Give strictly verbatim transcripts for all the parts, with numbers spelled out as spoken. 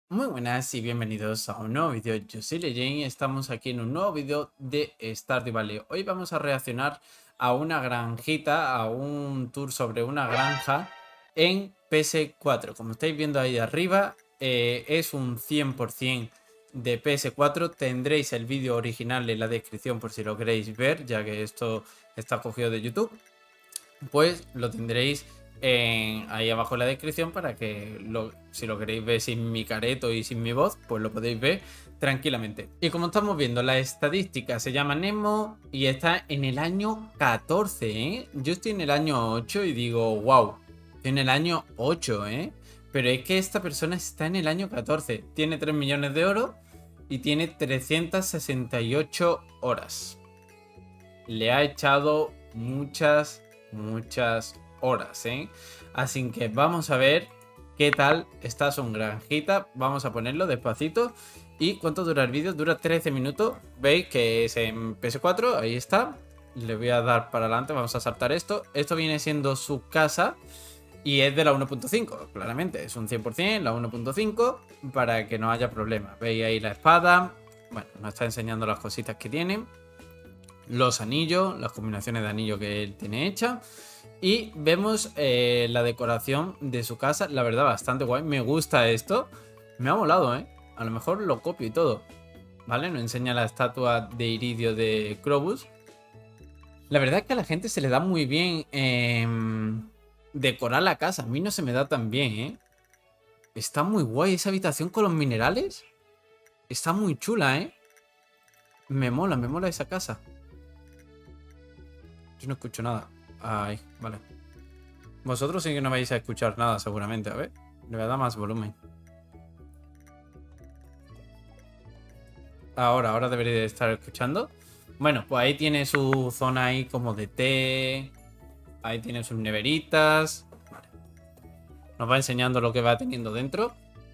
Muy buenas y bienvenidos a un nuevo vídeo. Yo soy Lejane y estamos aquí en un nuevo vídeo de Stardew Valley. Hoy vamos a reaccionar a una granjita, a un tour sobre una granja en P S cuatro. Como estáis viendo ahí arriba, eh, es un cien por cien de P S cuatro. Tendréis el vídeo original en la descripción por si lo queréis ver, ya que esto está cogido de YouTube. Pues lo tendréis en, ahí abajo en la descripción para que lo, si lo queréis ver sin mi careto y sin mi voz, pues lo podéis ver tranquilamente. Y como estamos viendo, la estadística se llama Nemo y está en el año catorce, ¿eh? Yo estoy en el año ocho y digo, wow, estoy en el año ocho, ¿eh? Pero es que esta persona está en el año catorce, tiene tres millones de oro y tiene trescientas sesenta y ocho horas. Le ha echado muchas muchas horas, ¿eh? Así que vamos a ver qué tal está su granjita. Vamos a ponerlo despacito. ¿Y cuánto dura el vídeo? Dura trece minutos. Veis que es en P S cuatro, ahí está. Le voy a dar para adelante, vamos a saltar esto. Esto viene siendo su casa y es de la uno punto cinco, claramente. Es un cien por cien, la uno punto cinco, para que no haya problema. Veis ahí la espada. Bueno, nos está enseñando las cositas que tiene. Los anillos, las combinaciones de anillos que él tiene hecha. Y vemos eh, la decoración de su casa, la verdad bastante guay. Me gusta esto, me ha molado, ¿eh? A lo mejor lo copio y todo. ¿Vale? Nos enseña la estatua de iridio de Krobus. La verdad es que a la gente se le da muy bien eh, decorar la casa. A mí no se me da tan bien, ¿eh? Está muy guay esa habitación con los minerales. Está muy chula, ¿eh? Me mola, me mola esa casa. Yo no escucho nada. Ahí, vale. Vosotros sí que no vais a escuchar nada seguramente. A ver, le voy a dar más volumen. Ahora, ahora debería de estar escuchando. Bueno, pues ahí tiene su zona ahí como de té. Ahí tiene sus neveritas. Vale. Nos va enseñando lo que va teniendo dentro.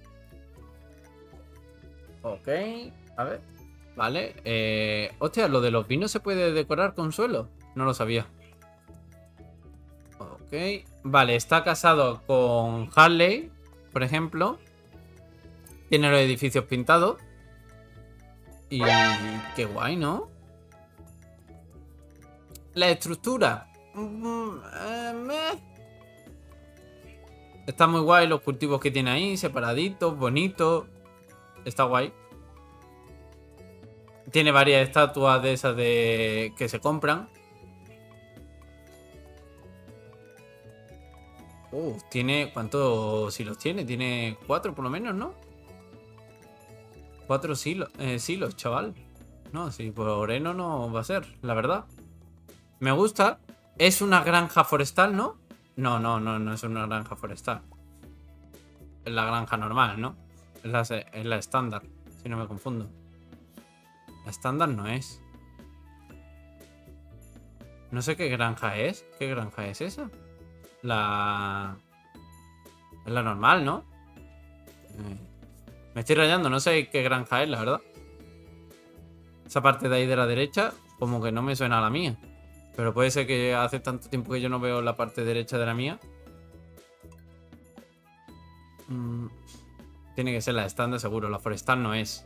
Ok, a ver. Vale. Eh, hostia, lo de los vinos se puede decorar con suelo. No lo sabía. Ok. Vale, está casado con Harley, por ejemplo. Tiene los edificios pintados. Y qué guay, ¿no? La estructura. Mm, eh, meh. Está muy guay los cultivos que tiene ahí, separaditos, bonitos. Está guay. Tiene varias estatuas de esas de que se compran. Uh, tiene... ¿Cuántos silos tiene? Tiene cuatro por lo menos, ¿no? Cuatro silos, eh, silos, chaval. No, si por heno no va a ser, la verdad. Me gusta. Es una granja forestal, ¿no? No, no, no, no es una granja forestal. Es la granja normal, ¿no? Es la, es la estándar, si no me confundo. La estándar no es. No sé qué granja es. ¿Qué granja es esa? La... Es la normal, ¿no? Eh, me estoy rayando, no sé qué granja es, la verdad. Esa parte de ahí de la derecha, como que no me suena a la mía. Pero puede ser que hace tanto tiempo que yo no veo la parte derecha de la mía. Mm, tiene que ser la estándar seguro, la forestal no es.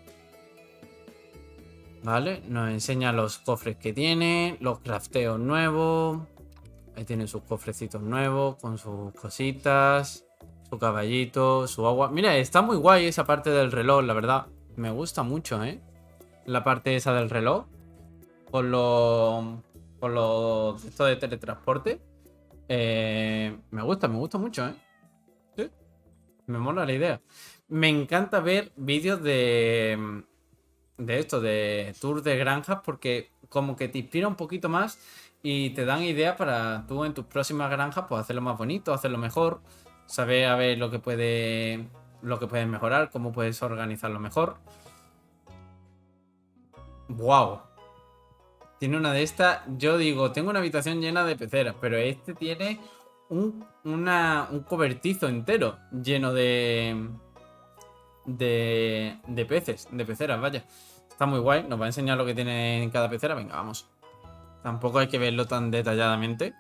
Vale, nos enseña los cofres que tiene, los crafteos nuevos. Ahí tiene sus cofrecitos nuevos con sus cositas, su caballito, su agua. Mira, está muy guay esa parte del reloj, la verdad. Me gusta mucho, ¿eh? La parte esa del reloj. Con los... Con los... Esto de teletransporte. Eh, me gusta, me gusta mucho, ¿eh? Sí. Me mola la idea. Me encanta ver vídeos de... De esto, de tours de granjas, porque como que te inspira un poquito más y te dan ideas para tú en tus próximas granjas pues hacerlo más bonito, hacerlo mejor, saber a ver lo que puede lo que puedes mejorar, cómo puedes organizarlo mejor. Wow. Tiene una de estas, yo digo, tengo una habitación llena de peceras, pero este tiene un, una, un cobertizo entero lleno de de, de peces, de peceras, vaya. Está muy guay, nos va a enseñar lo que tiene en cada pecera. Venga, vamos. Tampoco hay que verlo tan detalladamente.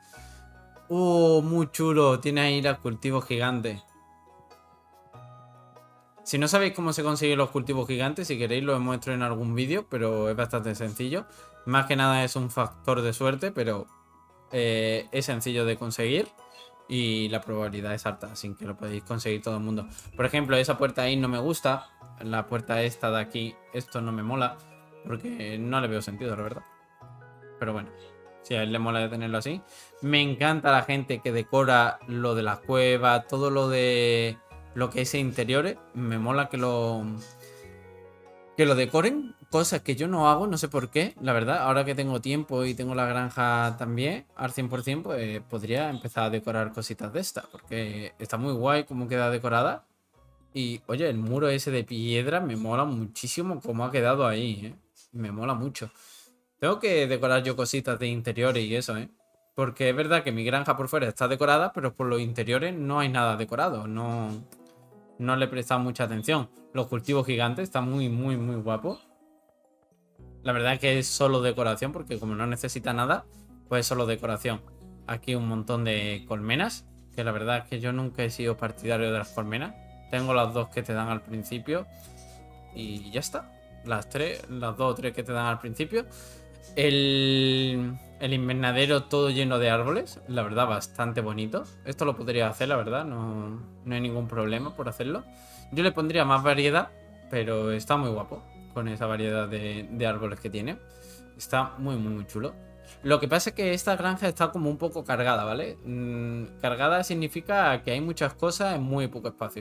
Uh, muy chulo. Tiene ahí los cultivos gigantes. Si no sabéis cómo se consiguen los cultivos gigantes, si queréis lo muestro en algún vídeo, pero es bastante sencillo. Más que nada es un factor de suerte, pero eh, es sencillo de conseguir. Y la probabilidad es alta, así que lo podéis conseguir todo el mundo. Por ejemplo, esa puerta ahí no me gusta. La puerta esta de aquí, esto no me mola. Porque no le veo sentido, la verdad. Pero bueno, si a él le mola de tenerlo así. Me encanta la gente que decora lo de las cuevas, todo lo de lo que es interiores. Me mola que lo... Que lo decoren, cosas que yo no hago, no sé por qué, la verdad. Ahora que tengo tiempo y tengo la granja también al cien por cien, pues podría empezar a decorar cositas de estas. Porque está muy guay cómo queda decorada. Y oye, el muro ese de piedra me mola muchísimo cómo ha quedado ahí, ¿eh? Me mola mucho. Tengo que decorar yo cositas de interiores y eso, ¿eh? Porque es verdad que mi granja por fuera está decorada, pero por los interiores no hay nada decorado. No... No le he prestado mucha atención. Los cultivos gigantes están muy, muy, muy guapos. La verdad es que es solo decoración, porque como no necesita nada, pues es solo decoración. Aquí un montón de colmenas, que la verdad es que yo nunca he sido partidario de las colmenas. Tengo las dos que te dan al principio y ya está. Las tres, las dos o tres que te dan al principio. El, el invernadero todo lleno de árboles, la verdad bastante bonito. Esto lo podría hacer, la verdad, no, no hay ningún problema por hacerlo. Yo le pondría más variedad, pero está muy guapo con esa variedad de, de árboles que tiene. Está muy, muy, muy chulo. Lo que pasa es que esta granja está como un poco cargada, ¿vale? Mm, cargada significa que hay muchas cosas en muy poco espacio.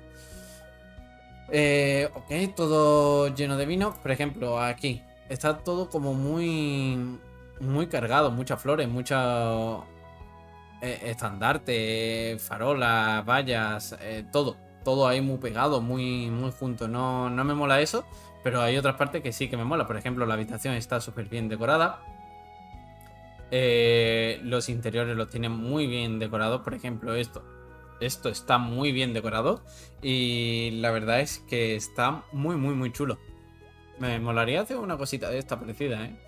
Eh, ok, todo lleno de vino. Por ejemplo, aquí está todo como muy muy cargado, muchas flores, muchos eh, estandartes, farolas, vallas, eh, todo, todo ahí muy pegado, muy, muy junto. No, no me mola eso, pero hay otras partes que sí que me mola. Por ejemplo, la habitación está súper bien decorada. Eh, los interiores los tienen muy bien decorados. Por ejemplo, esto. Esto está muy bien decorado. Y la verdad es que está muy, muy, muy chulo. Me molaría hacer una cosita de esta parecida, ¿eh?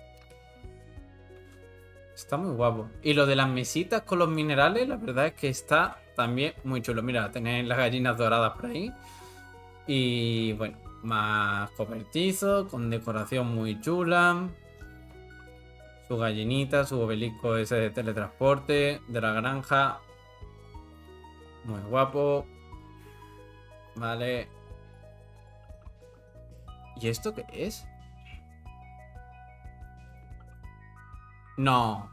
Está muy guapo. Y lo de las mesitas con los minerales, la verdad es que está también muy chulo. Mira, tenéis las gallinas doradas por ahí. Y bueno, más cobertizo, con decoración muy chula. Su gallinita, su obelisco ese de teletransporte, de la granja. Muy guapo. Vale. ¿Y esto qué es? No.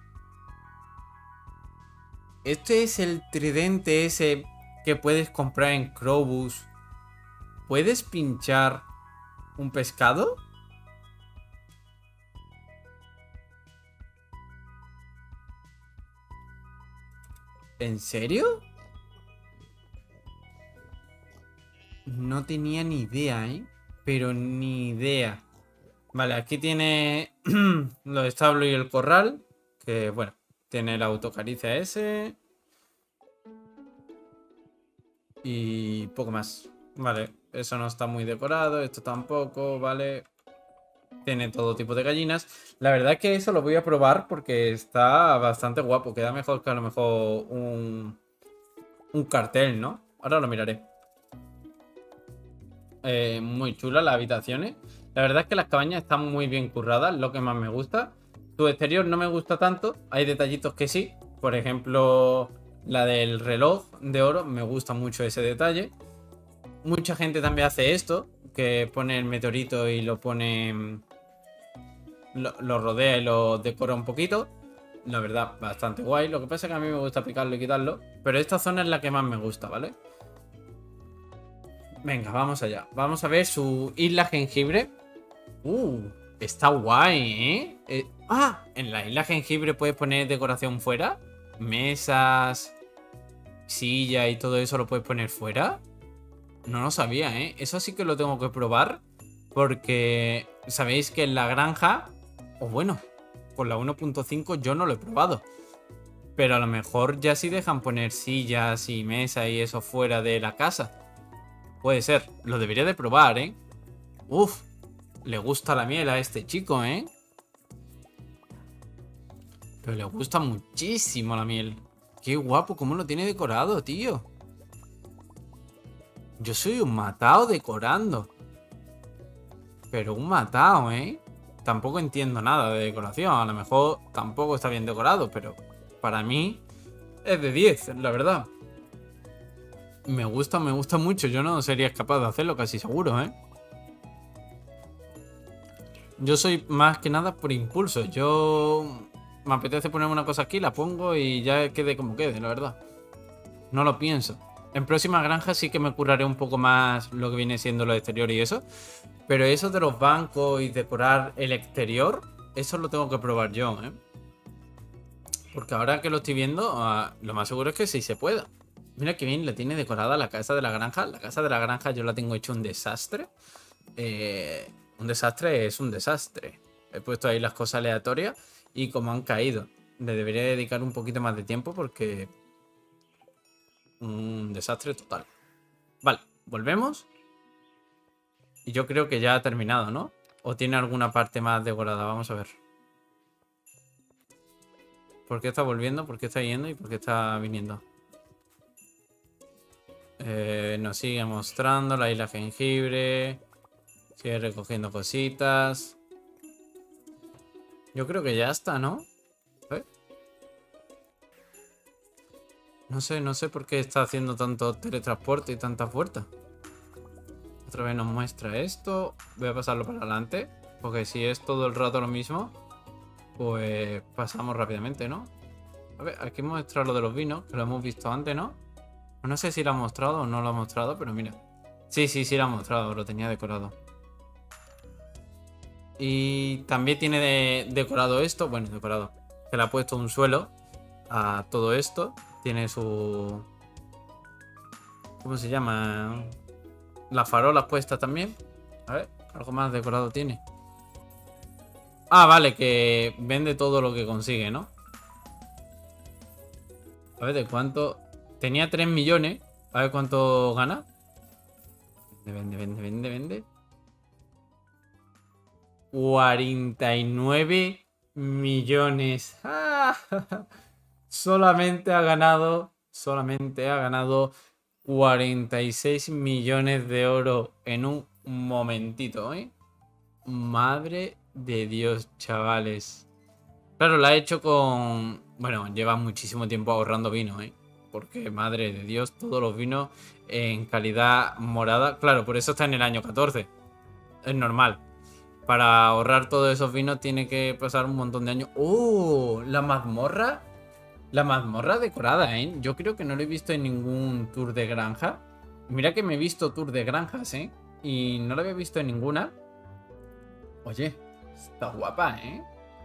Este es el tridente ese que puedes comprar en Crowbus. ¿Puedes pinchar un pescado? ¿En serio? No tenía ni idea, ¿eh? Pero ni idea. Vale, aquí tiene los establos y el corral. Que bueno, tiene la autocaricia ese. Y poco más. Vale, eso no está muy decorado. Esto tampoco, vale. Tiene todo tipo de gallinas. La verdad es que eso lo voy a probar porque está bastante guapo. Queda mejor que a lo mejor un, un cartel, ¿no? Ahora lo miraré. Eh, muy chula las habitaciones. La verdad es que las cabañas están muy bien curradas, lo que más me gusta. Su exterior no me gusta tanto, hay detallitos que sí. Por ejemplo, la del reloj de oro, me gusta mucho ese detalle. Mucha gente también hace esto, que pone el meteorito y lo pone... Lo, lo rodea y lo decora un poquito. La verdad, bastante guay. Lo que pasa es que a mí me gusta picarlo y quitarlo. Pero esta zona es la que más me gusta, ¿vale? Venga, vamos allá. Vamos a ver su isla jengibre. Uh, está guay, ¿eh? eh ah, en la isla jengibre puedes poner decoración fuera. Mesas, silla y todo eso lo puedes poner fuera. No lo sabía, ¿eh? Eso sí que lo tengo que probar. Porque sabéis que en la granja, o bueno, con la uno punto cinco yo no lo he probado. Pero a lo mejor ya sí dejan poner sillas y mesa y eso fuera de la casa. Puede ser, lo debería de probar, ¿eh? Uf, le gusta la miel a este chico, ¿eh? Pero le gusta muchísimo la miel. Qué guapo, cómo lo tiene decorado, tío. Yo soy un matado decorando. Pero un matado, ¿eh? Tampoco entiendo nada de decoración. A lo mejor tampoco está bien decorado, pero para mí es de diez, la verdad. Me gusta, me gusta mucho. Yo no sería capaz de hacerlo, casi seguro, ¿eh? Yo soy más que nada por impulso. Yo me apetece poner una cosa aquí, la pongo y ya quede como quede, la verdad. No lo pienso. En próximas granjas sí que me curaré un poco más lo que viene siendo lo exterior y eso. Pero eso de los bancos y decorar el exterior, eso lo tengo que probar yo, ¿eh? Porque ahora que lo estoy viendo, uh, lo más seguro es que sí se pueda. Mira que bien la tiene decorada la casa de la granja. La casa de la granja yo la tengo hecho un desastre. Eh, un desastre es un desastre. He puesto ahí las cosas aleatorias y como han caído. Le debería dedicar un poquito más de tiempo porque... un desastre total. Vale, volvemos. Y yo creo que ya ha terminado, ¿no? ¿O tiene alguna parte más decorada? Vamos a ver. ¿Por qué está volviendo? ¿Por qué está yendo? ¿Y por qué está viniendo? Eh, nos sigue mostrando la isla jengibre. Sigue recogiendo cositas. Yo creo que ya está, ¿no? ¿Eh? No sé, no sé por qué está haciendo tanto teletransporte y tantas vueltas. Otra vez nos muestra esto. Voy a pasarlo para adelante. Porque si es todo el rato lo mismo, pues pasamos rápidamente, ¿no? A ver, aquí muestra lo de los vinos, que lo hemos visto antes, ¿no? No sé si lo ha mostrado o no lo ha mostrado, pero mira. Sí, sí, sí lo ha mostrado, lo tenía decorado. Y también tiene de decorado esto, bueno, decorado. Que le ha puesto un suelo a todo esto. Tiene su... ¿cómo se llama? Las farolas puestas también. A ver, algo más decorado tiene. Ah, vale, que vende todo lo que consigue, ¿no? A ver, ¿de cuánto? Tenía tres millones. A ver cuánto gana. Vende, vende, vende, vende. cuarenta y nueve millones. Ah, solamente ha ganado. Solamente ha ganado cuarenta y seis millones de oro en un momentito, ¿eh? Madre de Dios, chavales. Claro, la ha hecho con... bueno, lleva muchísimo tiempo ahorrando vino, ¿eh? Porque, madre de Dios, todos los vinos en calidad morada. Claro, por eso está en el año catorce. Es normal. Para ahorrar todos esos vinos tiene que pasar un montón de años. ¡Oh! La mazmorra. La mazmorra decorada, ¿eh? Yo creo que no lo he visto en ningún tour de granja. Mira que me he visto tour de granjas, ¿eh? Y no lo había visto en ninguna. Oye, está guapa, ¿eh?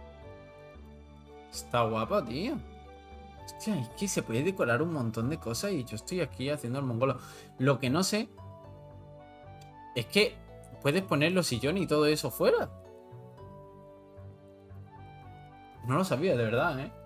Está guapa, tío. Hostia, es que se puede decorar un montón de cosas y yo estoy aquí haciendo el mongolo. Lo que no sé es que puedes poner los sillones y todo eso fuera. No lo sabía, de verdad, ¿eh?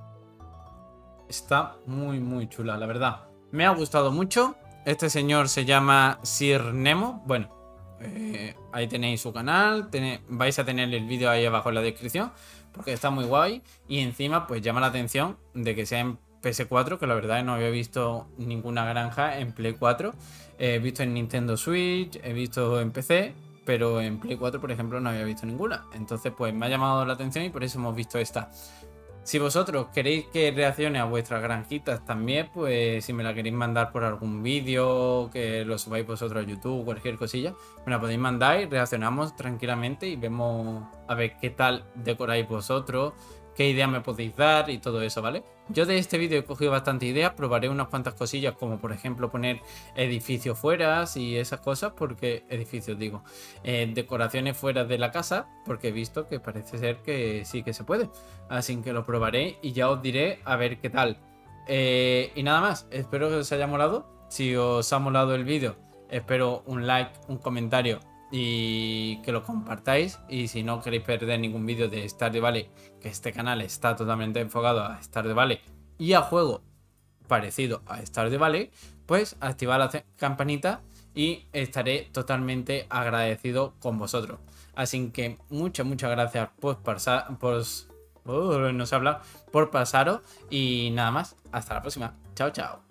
Está muy, muy chula, la verdad. Me ha gustado mucho. Este señor se llama Sir Nemo. Bueno, eh, ahí tenéis su canal. Tenéis, vais a tener el vídeo ahí abajo en la descripción. Porque está muy guay. Y encima, pues llama la atención de que sea en P S cuatro. Que la verdad no había visto ninguna granja en Play cuatro. Eh, he visto en Nintendo Switch. He visto en P C. Pero en Play cuatro, por ejemplo, no había visto ninguna. Entonces, pues me ha llamado la atención y por eso hemos visto esta. Si vosotros queréis que reaccione a vuestras granjitas también, pues si me la queréis mandar por algún vídeo, que lo subáis vosotros a YouTube, cualquier cosilla, me la podéis mandar y reaccionamos tranquilamente y vemos a ver qué tal decoráis vosotros, qué ideas me podéis dar y todo eso, ¿vale? Yo de este vídeo he cogido bastante ideas, probaré unas cuantas cosillas como por ejemplo poner edificios fuera y esas cosas, porque edificios digo, eh, decoraciones fuera de la casa, porque he visto que parece ser que sí que se puede, así que lo probaré y ya os diré a ver qué tal. Eh, y nada más, espero que os haya molado. Si os ha molado el vídeo, espero un like, un comentario y que lo compartáis. Y si no queréis perder ningún vídeo de Stardew Valley, que este canal está totalmente enfocado a Stardew Valley y a juego parecido a Stardew Valley, pues activad la campanita y estaré totalmente agradecido con vosotros. Así que muchas, muchas gracias por pasar, por, uh, no sé hablar, por pasaros y nada más. Hasta la próxima. Chao, chao.